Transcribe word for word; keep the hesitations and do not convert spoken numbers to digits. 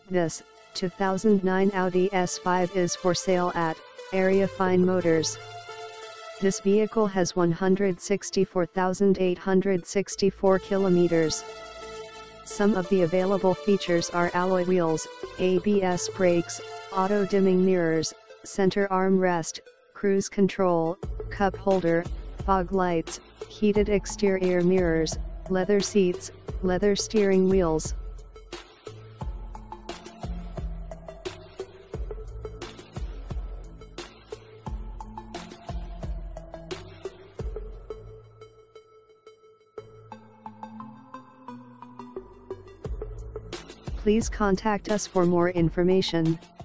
This two thousand nine Audi S five is for sale at Arya Fine Motors. This vehicle has one hundred sixty-four thousand eight hundred sixty-four kilometers. Some of the available features are alloy wheels, A B S brakes, auto-dimming mirrors, center armrest, cruise control, cup holder, fog lights, heated exterior mirrors, leather seats, leather steering wheels. Please contact us for more information.